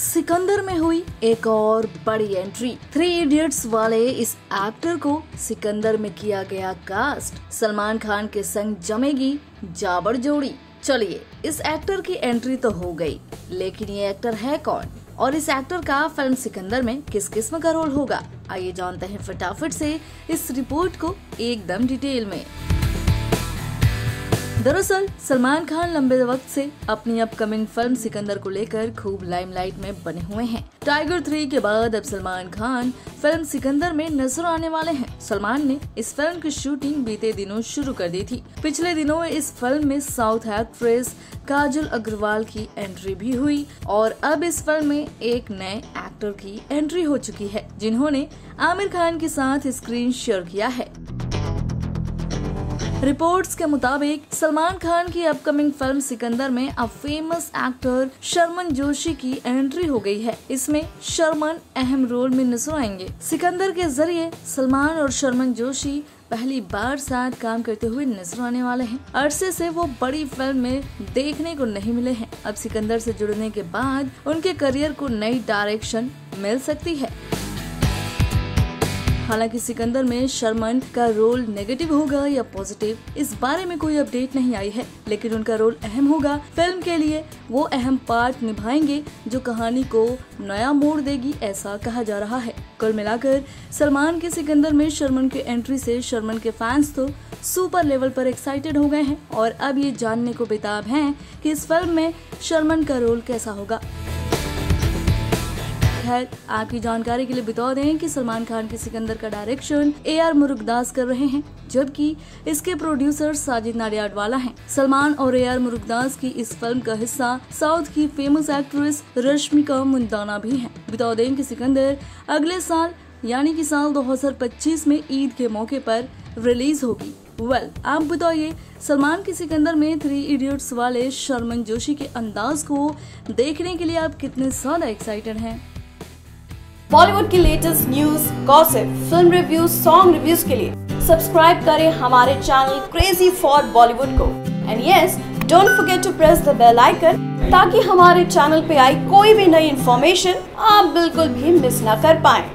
सिकंदर में हुई एक और बड़ी एंट्री। 3 इडियट्स वाले इस एक्टर को सिकंदर में किया गया कास्ट। सलमान खान के संग जमेगी जाबड़ जोड़ी। चलिए, इस एक्टर की एंट्री तो हो गई, लेकिन ये एक्टर है कौन और इस एक्टर का फिल्म सिकंदर में किस किस्म का रोल होगा? आइए जानते हैं फटाफट से इस रिपोर्ट को एकदम डिटेल में। दरअसल सलमान खान लंबे वक्त से अपनी अपकमिंग फिल्म सिकंदर को लेकर खूब लाइमलाइट में बने हुए हैं। टाइगर 3 के बाद अब सलमान खान फिल्म सिकंदर में नजर आने वाले हैं। सलमान ने इस फिल्म की शूटिंग बीते दिनों शुरू कर दी थी। पिछले दिनों इस फिल्म में साउथ एक्ट्रेस काजल अग्रवाल की एंट्री भी हुई और अब इस फिल्म में एक नए एक्टर की एंट्री हो चुकी है, जिन्होंने आमिर खान के साथ स्क्रीन शेयर किया है। रिपोर्ट्स के मुताबिक सलमान खान की अपकमिंग फिल्म सिकंदर में अब फेमस एक्टर शर्मन जोशी की एंट्री हो गई है। इसमें शर्मन अहम रोल में नजर आएंगे। सिकंदर के जरिए सलमान और शर्मन जोशी पहली बार साथ काम करते हुए नजर आने वाले हैं। अरसे से वो बड़ी फिल्म में देखने को नहीं मिले हैं। अब सिकंदर से जुड़ने के बाद उनके करियर को नई डायरेक्शन मिल सकती है। हालांकि सिकंदर में शर्मन का रोल नेगेटिव होगा या पॉजिटिव, इस बारे में कोई अपडेट नहीं आई है, लेकिन उनका रोल अहम होगा। फिल्म के लिए वो अहम पार्ट निभाएंगे जो कहानी को नया मोड़ देगी, ऐसा कहा जा रहा है। कुल मिलाकर सलमान के सिकंदर में शर्मन की एंट्री से शर्मन के फैंस तो सुपर लेवल पर एक्साइटेड हो गए हैं और अब ये जानने को बेताब हैं कि इस फिल्म में शर्मन का रोल कैसा होगा। खैर, आपकी जानकारी के लिए बता दें कि सलमान खान के सिकंदर का डायरेक्शन AR मुरुगदास कर रहे हैं, जबकि इसके प्रोड्यूसर साजिद नाडियाडवाला हैं। सलमान और AR मुरुगदास की इस फिल्म का हिस्सा साउथ की फेमस एक्ट्रेस रश्मिका मंदाना भी हैं। बता दें कि सिकंदर अगले साल यानी कि साल 2025 में ईद के मौके पर रिलीज होगी। आप बताइए, सलमान की सिकंदर में 3 इडियट्स वाले शर्मन जोशी के अंदाज को देखने के लिए आप कितने ज्यादा एक्साइटेड हैं? बॉलीवुड की latest news, gossip, film reviews, song reviews के लिए सब्सक्राइब करें हमारे चैनल क्रेजी फॉर बॉलीवुड को। And yes, don't forget to press the bell icon ताकि हमारे चैनल पे आई कोई भी नई इन्फॉर्मेशन आप बिल्कुल भी मिस ना कर पाएं।